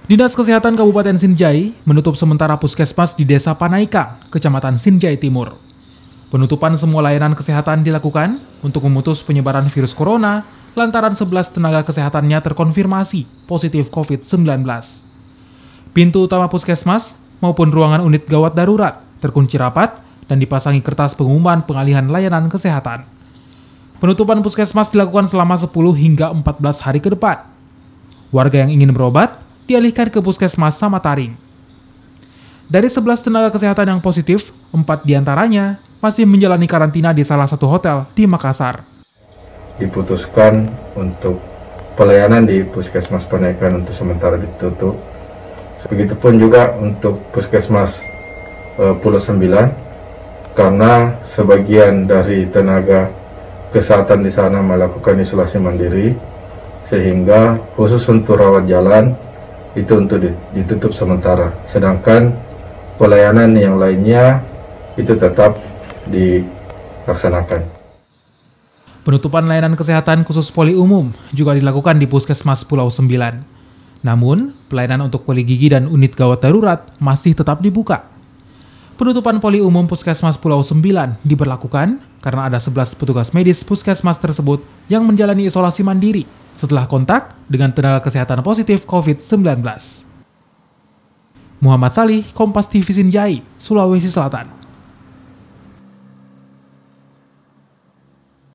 Dinas Kesehatan Kabupaten Sinjai menutup sementara puskesmas di Desa Panaika, Kecamatan Sinjai Timur. Penutupan semua layanan kesehatan dilakukan untuk memutus penyebaran virus corona lantaran 11 tenaga kesehatannya terkonfirmasi positif COVID-19. Pintu utama puskesmas maupun ruangan unit gawat darurat terkunci rapat dan dipasangi kertas pengumuman pengalihan layanan kesehatan. Penutupan puskesmas dilakukan selama 10 hingga 14 hari ke depan. Warga yang ingin berobat dialihkan ke puskesmas Samataring. Dari 11 tenaga kesehatan yang positif, 4 diantaranya masih menjalani karantina di salah satu hotel di Makassar. Diputuskan untuk pelayanan di Puskesmas Panaika untuk sementara ditutup. Begitupun juga untuk Puskesmas Pulau 9, karena sebagian dari tenaga kesehatan di sana melakukan isolasi mandiri, sehingga khusus untuk rawat jalan itu untuk ditutup sementara. Sedangkan pelayanan yang lainnya itu tetap dilaksanakan. Penutupan layanan kesehatan khusus poli umum juga dilakukan di Puskesmas Pulau 9. Namun, pelayanan untuk poli gigi dan unit gawat darurat masih tetap dibuka. Penutupan poli umum Puskesmas Pulau 9 diberlakukan karena ada 11 petugas medis puskesmas tersebut yang menjalani isolasi mandiri setelah kontak dengan tenaga kesehatan positif COVID-19. Muhammad Salih, Kompas TV Sinjai, Sulawesi Selatan.